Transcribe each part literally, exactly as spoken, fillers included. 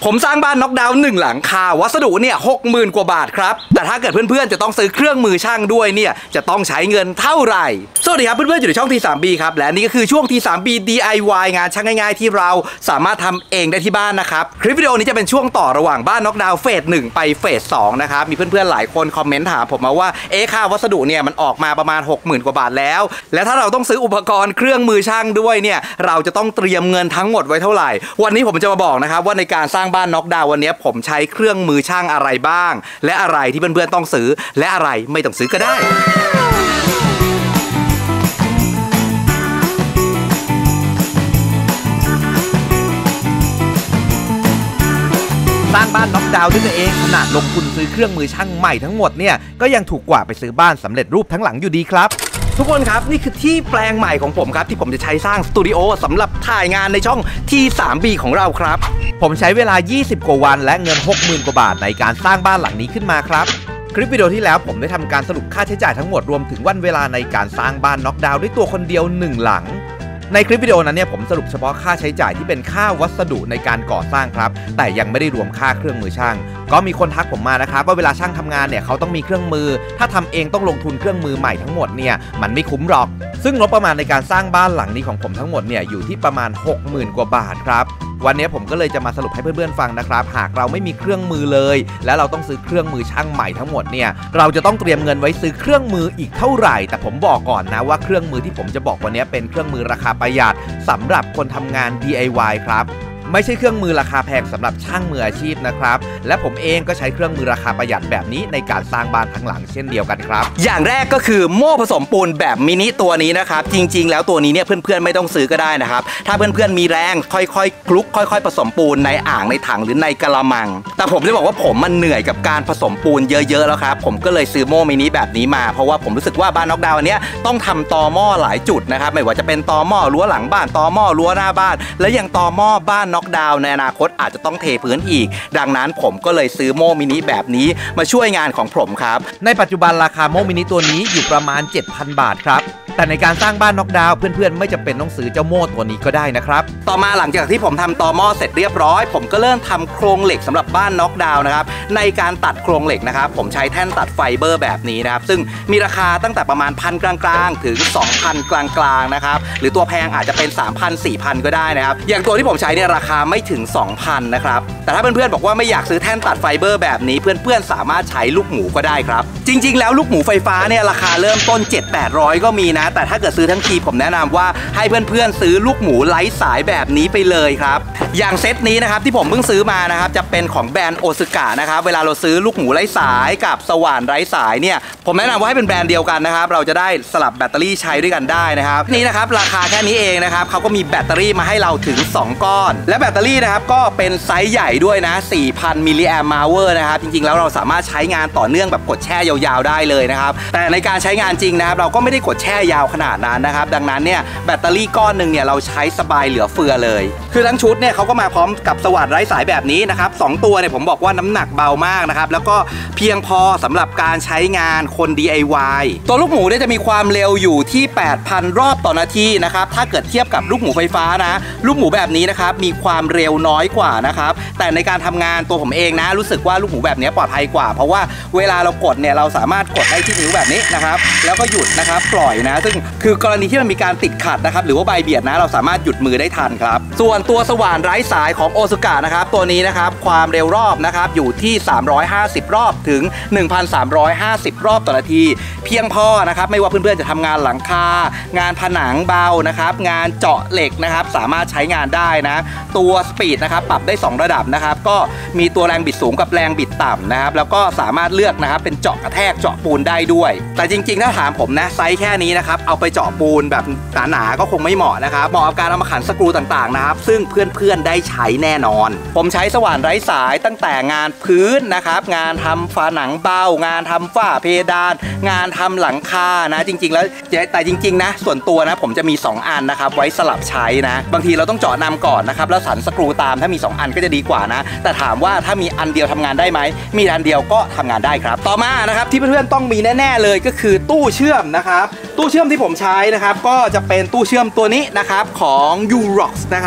ผมสร้างบ้านน็อกดาวน์หนึ่งหลังคาวัสดุเนี่ยหกหมื่นกว่าบาทครับแต่ถ้าเกิดเพื่อนๆจะต้องซื้อเครื่องมือช่างด้วยเนี่ยจะต้องใช้เงินเท่าไหร่สวัสดีครับเพื่อนๆอยู่ในช่อง ที ทรี บี ครับและนี่ก็คือช่วง ที ทรี บี ดี ไอ วาย งานช่างง่ายๆที่เราสามารถทำเองได้ที่บ้านนะครับคลิปวิดีโอนี้จะเป็นช่วงต่อระหว่างบ้านน็อกดาวน์เฟสหนึ่งไปเฟสสองนะครับมีเพื่อนๆหลายคนคอมเมนต์ถามผมมาว่าเอ๊ะค่าวัสดุเนี่ยมันออกมาประมาณ หกหมื่น กว่าบาทแล้วและถ้าเราต้องซื้ออุปกรณ์เครื่องมือช่างด้วยเนี่ยเราจะต้องเตรียมเงินทั้งหมดไว้เท่าไหร่วันนี้ผมจะมาบอกนะครับว่าในการสร้างบ้านน็อกดาวน์วันนี้ผมใช้เครื่องมือช่างอะไรบ้างและอะไรที่เพื่อนๆต้องซื้อและอะไรไม่ต้องซื้อก็ได้สร้างบ้านน็อกดาวน์ด้วยตัวเองขนาดลงทุนซื้อเครื่องมือช่างใหม่ทั้งหมดเนี่ยก็ยังถูกกว่าไปซื้อบ้านสำเร็จรูปทั้งหลังอยู่ดีครับทุกคนครับนี่คือที่แปลงใหม่ของผมครับที่ผมจะใช้สร้างสตูดิโอสำหรับถ่ายงานในช่อง ที ทรี บี ของเราครับผมใช้เวลายี่สิบกว่าวันและเงิน หกหมื่น กว่าบาทในการสร้างบ้านหลังนี้ขึ้นมาครับคลิปวิดีโอที่แล้วผมได้ทำการสรุปค่าใช้จ่ายทั้งหมดรวมถึงวันเวลาในการสร้างบ้านน็อกดาวน์ด้วยตัวคนเดียวหนึ่งหลังในคลิปวิดีโอนั้นเนี่ยผมสรุปเฉพาะค่าใช้จ่ายที่เป็นค่าวัสดุในการก่อสร้างครับแต่ยังไม่ได้รวมค่าเครื่องมือช่างก็มีคนทักผมมานะครับว่าเวลาช่างทำงานเนี่ยเขาต้องมีเครื่องมือถ้าทำเองต้องลงทุนเครื่องมือใหม่ทั้งหมดเนี่ยมันไม่คุ้มหรอกซึ่งงบประมาณในการสร้างบ้านหลังนี้ของผมทั้งหมดเนี่ยอยู่ที่ประมาณ หกหมื่น กว่าบาทครับวันนี้ผมก็เลยจะมาสรุปให้เพื่อนๆฟังนะครับหากเราไม่มีเครื่องมือเลยและเราต้องซื้อเครื่องมือช่างใหม่ทั้งหมดเนี่ยเราจะต้องเตรียมเงินไว้ซื้อเครื่องมืออีกเท่าไหร่แต่ผมบอกก่อนนะว่าเครื่องมือที่ผมจะบอกวันนี้เป็นเครื่องมือราคาประหยัดสำหรับคนทำงาน ดี ไอ วาย ครับไม่ใช่เครื่องมือราคาแพงสำหรับช่างมืออาชีพนะครับและผมเองก็ใช้เครื่องมือราคาประหยัดแบบนี้ในการสร้างบ้านทั้งหลังเช่นเดียวกันครับอย่างแรกก็คือโม่ผสมปูนแบบมินิตัวนี้นะครับจริงๆแล้วตัวนี้เนี่ยเพื่อนๆไม่ต้องซื้อก็ได้นะครับถ้าเพื่อนๆมีแรงค่อยๆคลุกค่อยๆผสมปูนในอ่างในถังหรือในกะละมังแต่ผมจะบอกว่าผมมันเหนื่อยกับการผสมปูนเยอะๆแล้วครับผมก็เลยซื้อโม่มินิแบบนี้มาเพราะว่าผมรู้สึกว่าบ้านน็อกดาวน์อันนี้ต้องทำตอหม้อหลายจุดนะครับไม่ว่าจะเป็นตอหม้อรั้วหลังบ้านตอหม้อรั้วหน้าบ้านและยังตอหม้อบ้านน็อกดาวน์ในอนาคตอาจจะต้องเทพื้นอีกดังนั้นผมก็เลยซื้อโม่มินิแบบนี้มาช่วยงานของผมครับในปัจจุบันราคาโม่มินิตัวนี้อยู่ประมาณ เจ็ดพัน บาทครับแต่ในการสร้างบ้านน็อกดาวน์เพื่อนๆไม่จำเป็นต้องซื้อเจ้าโม่ตัวนี้ก็ได้นะครับต่อมาหลังจากที่ผมทำตอหม้อเสร็จเรียบร้อยผมก็เริ่มทำโครงเหล็กสำหรับบ้านน็อกดาวน์นะครับในการตัดโครงเหล็กนะครับผมใช้แท่นตัดไฟเบอร์แบบนี้นะครับซึ่งมีราคาตั้งแต่ประมาณพันกลางๆถึง สองพัน กลางๆนะครับหรือตัวแพงอาจจะเป็น สามพัน สี่พัน ก็ได้นะครับอย่างตัวที่ผมใช้เนี่ยราคาไม่ถึง สองพัน นะครับแต่ถ้าเพื่อนๆบอกว่าไม่อยากซื้อแท่นตัดไฟเบอร์แบบนี้เพื่อนๆสามารถใช้ลูกหมูก็ได้ครับจริงๆแล้วลูกหมูไฟฟ้าเนี่ยราคาเริ่มต้น เจ็ดถึงแปดร้อย ก็มีนะแต่ถ้าเกิดซื้อทั้งทีผมแนะนำว่าให้เพื่อนๆซื้อลูกหมูไร้สายแบบนี้ไปเลยครับอย่างเซตนี้นะครับที่ผมเพิ่งซื้อมานะครับจะเป็นของแบรนด์โอซึกะนะครับเวลาเราซื้อลูกหมูไร้สายกับสว่านไร้สายเนี่ยผมแนะนำว่าให้เป็นแบรนด์เดียวกันนะครับเราจะได้สลับแบตเตอรี่ใช้ด้วยกันได้นะครับนี่นะครับราคาแค่นี้เองนะครับเขาก็มีแบตเตอรี่มาให้เราถึงสองก้อนและแบตเตอรี่นะครับก็เป็นไซส์ใหญ่ด้วยนะ สี่พัน มิลลิแอมป์อเวอร์นะครับจริงๆแล้วเราสามารถใช้งานต่อเนื่องแบบกดแช่ยาวๆได้เลยนะครับแต่ในการใช้งานจริงนะครับเราก็ไม่ได้กดแช่ยาวขนาดนั้นนะครับดังนั้นเนี่ยแบตเตอรี่ก้อนหนึ่งเนี่ยเราใช้สบายเหลือเฟือเลยคือทั้งชุดเนี่ยเขาก็มาพร้อมกับสว่านไร้สายแบบนี้นะครับสองตัวเนี่ยผมบอกว่าน้ำหนักเบามากนะครับแล้วก็เพียงพอสำหรับการใช้งานคน ดี ไอ วาย ตัวลูกหมูเนี่ยจะมีความเร็วอยู่ที่ แปดพัน รอบต่อนาทีนะครับถ้าเกิดเทียบกับลูกหมูไฟฟ้านะลูกหมูแบบนี้นะครับมีความเร็วน้อยกว่านะครับแต่ในการทำงานตัวผมเองนะรู้สึกว่าลูกหมูแบบนี้ปลอดภัยกว่าเพราะว่าเวลาเรากดเนี่ยเราสามารถกดได้ที่นิ้วแบบนี้นะครับแล้วก็หยุดนะครับปล่อยนะซึ่งคือกรณีที่มันมีการติดขัดนะครับหรือว่าใบเบียดนะเราสามารถหยุดมือได้ทันครับส่วนตัวสว่านไร้สายของโอซึกะนะครับตัวนี้นะครับความเร็วรอบนะครับอยู่ที่สามร้อยห้าสิบรอบถึง หนึ่งพันสามร้อยห้าสิบ รอบต่อนาทีเพียงพอนะครับไม่ว่าเพื่อนๆจะทำงานหลังคางานผนังเบานะครับงานเจาะเหล็กนะครับสามารถใช้งานได้นะตัวสปีดนะครับปรับได้สองระดับนะครับก็มีตัวแรงบิดสูงกับแรงบิดต่ำนะครับแล้วก็สามารถเลือกนะครับเป็นเจาะกระแทกเจาะปูนได้ด้วยแต่จริงๆถ้าถามผมนะไซส์แค่นี้นะครับเอาไปเจาะปูนแบบหนาๆก็คงไม่เหมาะนะครับเหมาะกับการเอามาขันสกรูต่างๆนะครับซึ่งเพื่อนๆได้ใช้แน่นอนผมใช้สว่านไร้สายตั้งแต่งานพื้นนะครับงานทำฝาหนังเบางานทำฝ้าเพดานงานทำหลังคานะจริงๆแล้วแต่จริงๆนะส่วนตัวนะผมจะมีสองอันนะครับไว้สลับใช้นะบางทีเราต้องเจาะนำก่อนนะครับแล้วสันสกรูตามถ้ามีสองอันก็จะดีกว่านะแต่ถามว่าถ้ามีอันเดียวทำงานได้ไหมมีอันเดียวก็ทำงานได้ครับต่อมานะครับที่เพื่อนๆต้องมีแน่ๆเลยก็คือตู้เชื่อมนะครับตู้เชื่อมที่ผมใช้นะครับก็จะเป็นตู้เชื่อมตัวนี้นะครับของ ยู ร็อกส์ นะครับ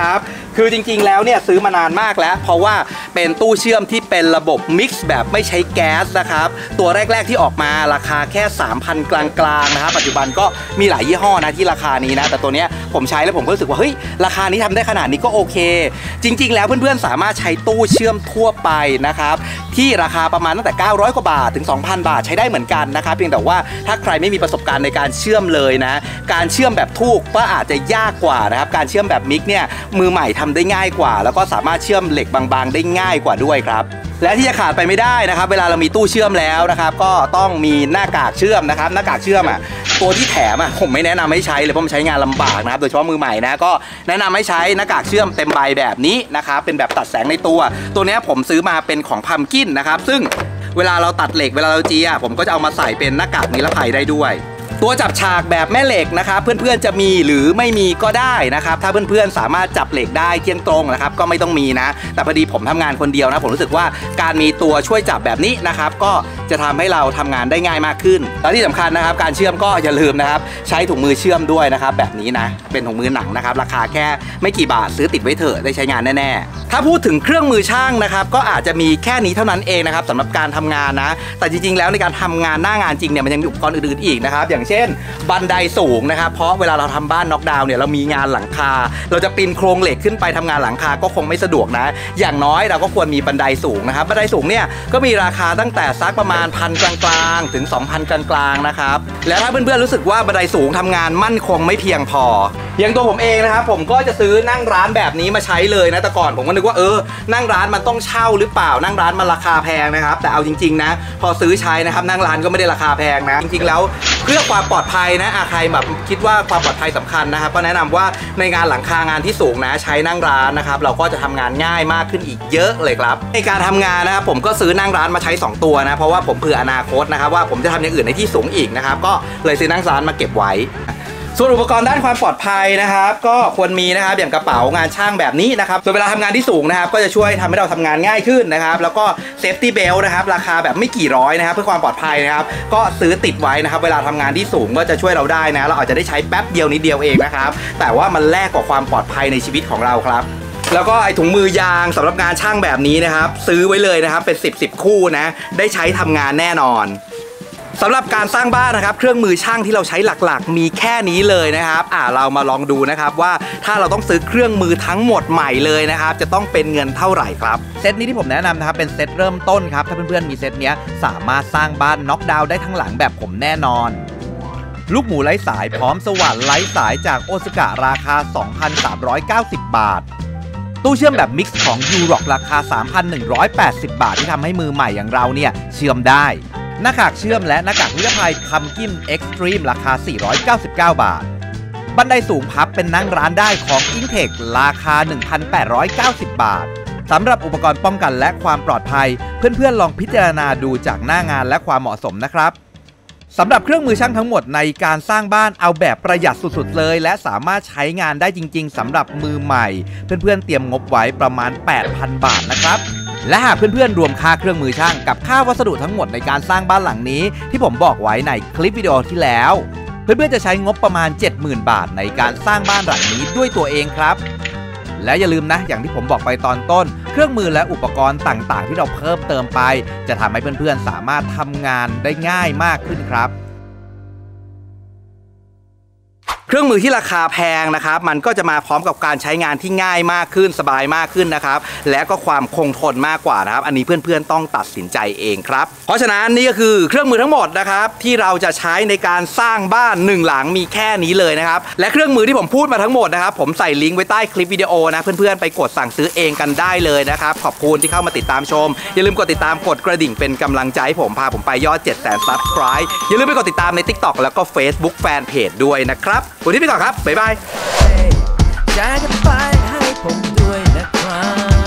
คือจริงๆแล้วเนี่ยซื้อมานานมากแล้วเพราะว่าเป็นตู้เชื่อมที่เป็นระบบมิกซ์แบบไม่ใช้แก๊สนะครับตัวแรกๆที่ออกมาราคาแค่ สามพัน กลางๆนะครับปัจจุบันก็มีหลายยี่ห้อนะที่ราคานี้นะแต่ตัวเนี้ยผมใช้แล้วผมก็รู้สึกว่าเฮ้ยราคานี้ทำได้ขนาดนี้ก็โอเคจริงๆแล้วเพื่อนๆสามารถใช้ตู้เชื่อมทั่วไปนะครับที่ราคาประมาณตั้งแต่เก้าร้อยกว่าบาทถึง สองพัน บาทใช้ได้เหมือนกันนะครับเพียงแต่ว่าถ้าใครไม่มีประสบการณ์ในการเชื่อมเลยนะการเชื่อมแบบทูกก็อาจจะยากกว่านะครับการเชื่อมแบบมิกเนี่ยมือใหม่ทำได้ง่ายกว่าแล้วก็สามารถเชื่อมเหล็กบางๆได้ง่ายกว่าด้วยครับและที่จะขาดไปไม่ได้นะครับเวลาเรามีตู้เชื่อมแล้วนะครับก็ต้องมีหน้ากากเชื่อมนะครับหน้ากากเชื่อมอ่ะตัวที่แถมอ่ะผมไม่แนะนำให้ใช้เลยเพราะมันใช้งานลำบากนะครับโดยเฉพาะมือใหม่นะก็แนะนำให้ใช้หน้ากากเชื่อมเต็มใบแบบนี้นะครับเป็นแบบตัดแสงในตัวตัวนี้ผมซื้อมาเป็นของพัมกินนะครับซึ่งเวลาเราตัดเหล็กเวลาเราเจียผมก็จะเอามาใส่เป็นหน้ากากนิรภัยได้ด้วยตัวจับฉากแบบแม่เหล็กนะครับเพื่อนๆจะมีหรือไม่มีก็ได้นะครับถ้าเพื่อนๆสามารถจับเหล็กได้เที่ยงตรงนะครับก็ไม่ต้องมีนะแต่พอดีผมทำงานคนเดียวนะผมรู้สึกว่าการมีตัวช่วยจับแบบนี้นะครับก็จะทำให้เราทำงานได้ง่ายมากขึ้นและที่สำคัญนะครับการเชื่อมก็อย่าลืมนะครับใช้ถุงมือเชื่อมด้วยนะครับแบบนี้นะเป็นถุงมือหนังนะครับราคาแค่ไม่กี่บาทซื้อติดไว้เถอะได้ใช้งานแน่ๆถ้าพูดถึงเครื่องมือช่างนะครับก็อาจจะมีแค่นี้เท่านั้นเองนะครับสำหรับการทำงานนะแต่จริงๆแล้วในการทำงานหน้างานจริงเนี่ยมันยังมีอุปกรณ์อื่นๆอีกนะครับอย่างเช่นบันไดสูงนะครับเพราะเวลาเราทำบ้านน็อกดาวน์เนี่ยเรามีงานหลังคาเราจะปีนโครงเหล็กขึ้นไปทำงานหลังคาก็คงไม่สะดวกนะอย่างน้อยเราก็ควรมีบันไดสูงนะครับบันไดสูงเนี่ยก็มีราคาตั้งแต่ซักประมาณพันกลางๆถึง สองพัน กลางๆนะครับและถ้าเพื่อนๆรู้สึกว่าบันไดสูงทำงานมั่นคงไม่เพียงพออย่างตัวผมเองนะครับผมก็จะซื้อนั่งร้านแบบนี้มาใช้เลยนะแต่ก่อนผมก็นึกว่าเออนั่งร้านมันต้องเช่าหรือเปล่านั่งร้านมันราคาแพงนะครับแต่เอาจริงๆนะพอซื้อใช้นะครับนั่งร้านก็ไม่ได้ราคาแพงนะจริงๆแล้วเพื่อความปลอดภัยนะใครแบบคิดว่าความปลอดภัยสำคัญนะครับก็แนะนำว่าในงานหลังคางานที่สูงนะใช้นั่งร้านนะครับเราก็จะทำงานง่ายมากขึ้นอีกเยอะเลยครับในการทำงานนะครับผมก็ซื้อนั่งร้านมาใช้สองตัวนะเพราะว่าผมเผื่ออนาคตนะครับว่าผมจะทำอย่างอื่นในที่สูงอีกนะครับก็เลยซื้อนั่งร้านมาเก็บไว้ส่วนอุปกรณ์ด้านความปลอดภัยนะครับก็ควรมีนะครับอย่างกระเป๋างานช่างแบบนี้นะครับส่วนเวลาทำงานที่สูงนะครับก็จะช่วยทำให้เราทำงานง่ายขึ้นนะครับแล้วก็เซฟตี้เบลต์นะครับราคาแบบไม่กี่ร้อยนะครับเพื่อความปลอดภัยนะครับก็ซื้อติดไว้นะครับเวลาทำงานที่สูงก็จะช่วยเราได้นะเราอาจจะได้ใช้แป๊บเดียวนิดเดียวเองนะครับแต่ว่ามันแลกกับความปลอดภัยในชีวิตของเราครับแล้วก็ไอถุงมือยางสำหรับงานช่างแบบนี้นะครับซื้อไว้เลยนะครับเป็นสิบ สิบคู่นะได้ใช้ทำงานแน่นอนสำหรับการสร้างบ้านนะครับเครื่องมือช่างที่เราใช้หลักๆมีแค่นี้เลยนะครับอ่าเรามาลองดูนะครับว่าถ้าเราต้องซื้อเครื่องมือทั้งหมดใหม่เลยนะครับจะต้องเป็นเงินเท่าไหร่ครับเซตนี้ที่ผมแนะนำนะครับเป็นเซตเริ่มต้นครับถ้าเพื่อนๆมีเซตนี้สามารถสร้างบ้านน็อกดาวน์ได้ทั้งหลังแบบผมแน่นอนลูกหมูไร้สายพร้อมสว่านไร้สายจากโอซากะราคา สองพันสามร้อยเก้าสิบ บาทตู้เชื่อมแบบมิกซ์ของยูร็อกราคา สามพันหนึ่งร้อยแปดสิบ บาทที่ทำให้มือใหม่อย่างเราเนี่ยเชื่อมได้หน้ากากเชื่อมและหน้ากากนิรภัยพัมกินเอ็กซ์ตรีมราคาสี่ร้อยเก้าสิบเก้าบาทบันไดสูงพับเป็นนั่งร้านได้ของ Intech ราคา หนึ่งพันแปดร้อยเก้าสิบ บาทสำหรับอุปกรณ์ป้องกันและความปลอดภัยเพื่อนๆลองพิจารณาดูจากหน้างานและความเหมาะสมนะครับสำหรับเครื่องมือช่างทั้งหมดในการสร้างบ้านเอาแบบประหยัดสุดๆเลยและสามารถใช้งานได้จริงๆสำหรับมือใหม่เพื่อนๆเตรียมงบไว้ประมาณ แปดพัน บาทนะครับและหากเพื่อนๆรวมค่าเครื่องมือช่างกับค่าวัสดุทั้งหมดในการสร้างบ้านหลังนี้ที่ผมบอกไว้ในคลิปวิดีโอที่แล้วเพื่อนๆจะใช้งบประมาณ เจ็ดหมื่น บาทในการสร้างบ้านหลังนี้ด้วยตัวเองครับและอย่าลืมนะอย่างที่ผมบอกไปตอนต้นเครื่องมือและอุปกรณ์ต่างๆที่เราเพิ่มเติมไปจะทำให้เพื่อนๆสามารถทำงานได้ง่ายมากขึ้นครับเครื่องมือที่ราคาแพงนะครับมันก็จะมาพร้อมกับการใช้งานที่ง่ายมากขึ้นสบายมากขึ้นนะครับและก็ความคงทนมากกว่านะครับอันนี้เพื่อนๆต้องตัดสินใจเองครับเพราะฉะนั้นนี่ก็คือเครื่องมือทั้งหมดนะครับที่เราจะใช้ในการสร้างบ้านหนึ่งหลังมีแค่นี้เลยนะครับและเครื่องมือที่ผมพูดมาทั้งหมดนะครับผมใส่ลิงก์ไว้ใต้คลิปวิดีโอนะเพื่อนๆไปกดสั่งซื้อเองกันได้เลยนะครับขอบคุณที่เข้ามาติดตามชมอย่าลืมกดติดตามกดกระดิ่งเป็นกำลังใจให้ผมพาผมไปยอด เจ็ดแสน ซับสไครบ์ อย่าลืมไปกดติดตามใน ติ๊กต็อก แล้วก็ เฟซบุ๊ก แฟนเพจด้วยนะครับวันนี้ไปก่อนครับบ๊ายบายแชร์กันไปให้ผมด้วยนะครับ